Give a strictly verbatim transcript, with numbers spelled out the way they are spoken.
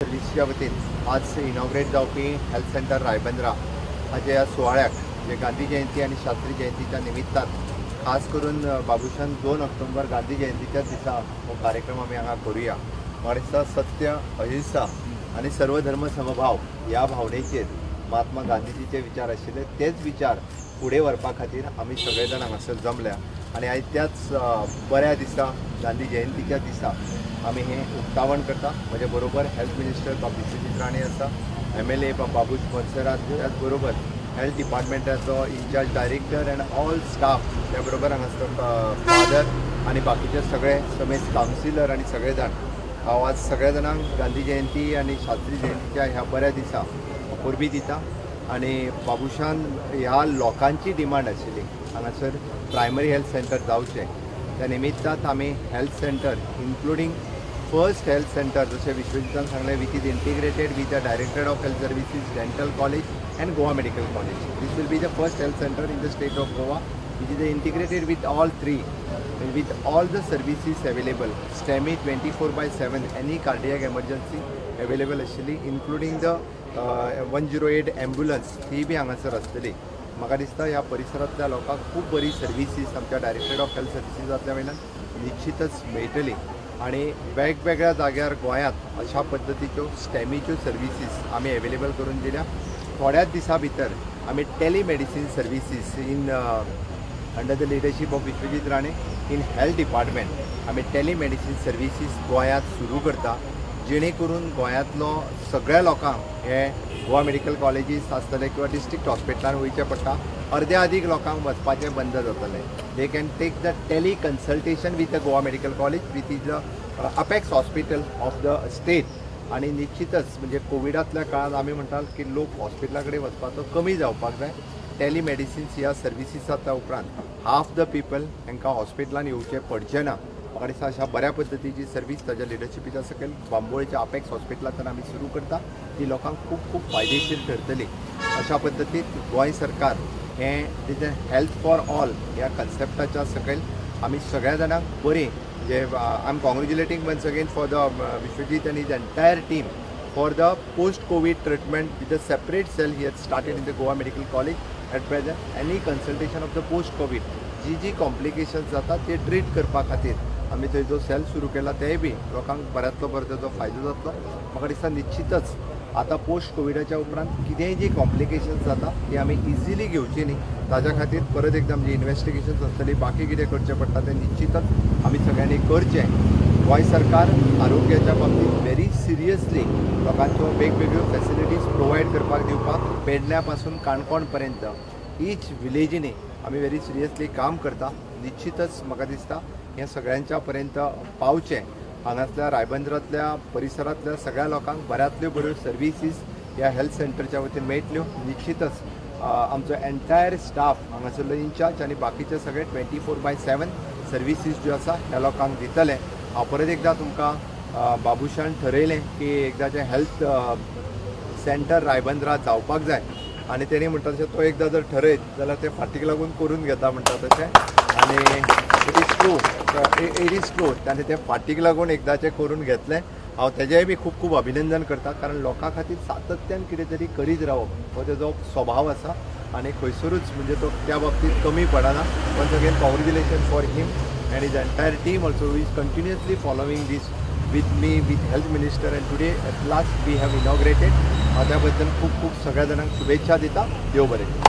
सर्व्हिसच्या वतीन आज इनॉग्रेट जावपी हेल्थ सेंटर रायबंद्रा हाच्या ह्या सुवाळ्याक जे गांधी जयंती आणि शास्त्री जयंतीच्या निमित्तान खास करून बाबुशान दोन ऑक्टोबर गांधी जयंतीच्या दिसा हो कार्यक्रम आमी हांगा करूया। म्हाका दिसता सत्य, अहिंसा आणि सर्वधर्म समभाव ह्या भावनेचेर महात्मा गांधीजीचे विचार आशिल्ले तेच विचार फुडें व्हरपा खातीर आमी सगळे जाण हांगासर जमल्या आणि आयज त्याच बऱ्या दिसा गांधी जयंतीच्या दिसा आमी हे उक्तावण करता। म्हजे बरोबर हेल्थ मिनिस्टर बाब विश्वजीत राणे आसा, M L A Babush Monserrate, त्याच बरोबर हेल्थ डिपार्टमेंटाचो incharge director and all staff, त्या बरोबर हांगासर फादर आणि बाकीचे सगळे समेत कावन्सिलर आणि सगळे जाण हांव आज सगळ्या जाणांक गांधी जयंती आणि शास्त्री जयंतीच्या ह्या बऱ्या दिसा परबी दिता। आणि बाबुशान ह्या लोकांची डिमांड आशिल्ली हांगासर प्रायमरी हेल्थ सेंटर जावचें, त्या निमित्तान आमी health centre including first health centre जसे विश्वजितान सांगले with is integrated with the director of health services, dental college and Goa medical college. This will be the first health centre in the state of Goa which is integrated with all three, with all the services available, STEMI twenty-four by seven, any cardiac emergency available actually, including the uh, one oh eight ambulance ही बी हांगासर आसतली। म्हाका दिसता ह्या परिसरांतल्या लोकांक खूब बरी सर्विसीस आमच्या डायरेक्टर ऑफ हेल्थ सर्विसेसांतल्या वयल्यान निश्चितच मेळटली आणि वेगवेगळ्या जाग्यार गोंयांत अशा पद्दतीच्यो स्टॅमीच्यो सर्विसीस आमी अवेलेबल करून दिल्या। थोड्याच दिसा भितर आमी telemedicine services in under the leadership of Vishwajit Rane in health department आमी टेलिमेडिसिन सर्विसीस गोंयांत सुरू करता, जेणे करून गोंयांतलो सगळ्या लोकांक हे गोवा मेडिकल कॉलेजीस आसतले किंवा डिस्ट्रिक्ट हॉस्पिटलान वयचें पडटा, अर्द्या अदीक लोकांक वचपाचें बंद जातलें। They can take the tele consultation with the Goa medical college with is the apex hospital of the state. आणि निश्चितच म्हणजे कोविडांतल्या काळात आमी म्हणटात की लोक हॉस्पिटला कडेन वचपाचो कमी जावपाक जाय। टेलिमेडिसिन्स ह्या सर्विसीस जाता उपरांत हाफ द पीपल हांकां हॉस्पिटलान येवचें पडचें ना। म्हाका दिसता अशा बऱ्या पद्दतीची सर्वीस ताच्या लिडरशिपीच्या सकयल बांबोळेच्या अपेक्स हॉस्पिटलांतल्यान आमी सुरू करता, ती लोकांक खूब खूब फायदेशीर ठरतली। अशा पद्दतीन गोंय सरकार हें तेजें हेल्थ फॉर ऑल ह्या कन्सेप्टाच्या सकयल आमी सगळ्या जाणांक बरी जे I am congratulating once again for the Vishwajit and his entire team for the post-COVID treatment with a separate cell he had started in the Goa Medical College at present. Any consultation of the post-COVID जी जी complications जाता ते treat करपा खातीर आमी थंय जो sale सुरू केला तेय बी लोकांक बऱ्यांतलो बरो तेजो फायदो जातलो। म्हाका दिसता निश्चितच आता पोस्ट कोविडाच्या उपरांत कितेंय जी कॉम्प्लिकेशन्स जाता ती आमी इजिली घेवची न्ही, ताज्या खातीर परत एकदा म्हणजे इन्वेस्टिगेशन्स आसतली, बाकी कितें करचें पडटा तें निश्चितच आमी सगळ्यांनी करचें। गोंय सरकार आरोग्याच्या बाबतींत व्हेरी सिरियसली लोकांच्यो वेगवेगळ्यो फॅसिलिटीज प्रोवायड करपाक दिवपाक पेडण्या पासून काणकोण पर्यंत ईच विलेजींनी आमी व्हेरी सिरियसली काम करता। निश्चितच म्हाका दिसता हें सगळ्यांच्या पर्यंत पावचें, हांगासल्या रायबंद्रांतल्या परिसरांतल्या सगळ्या लोकांक बऱ्यांतल्यो बऱ्यो सर्विसीस ह्या हेल्थ सेंटरच्या वतीन मेळटल्यो। निश्चितच आमचो एंटायर स्टाफ हांगासरलो इन्चार्ज आनी बाकीचे सगळे twenty four by seven services ज्यो आसा ह्या लोकांक दितले। हांव परत एकदां तुमकां बाबुशान ठरयलें की एकदांचें हेल्थ सेंटर रायबंद्रा जावपाक जाय आनी तेणी म्हणटा तशें तो एकदां जर ठरयत जाल्यार ते फाटीक लागून करून घेता म्हणटा तशें, आनी it is true it is true ताणें तें फाटीक लागून एकदांचें करून घेतलें। हांव तेजेंय बी खूब खूब अभिनंदन करता, कारण लोकां खातीर सातत्यान कितें तरी करीत रावप हो तेजो स्वभाव आसा आनी खंयसरूच म्हणजे तो त्या बाबतींत कमी पडना। Once again congratulation for him and his entire team also who is continuously following this with me with health minister, and today at last we have inaugurated. त्या बद्दल खूप खूप सगळ्या जाणांक शुभेच्छा दिता। देव बरें।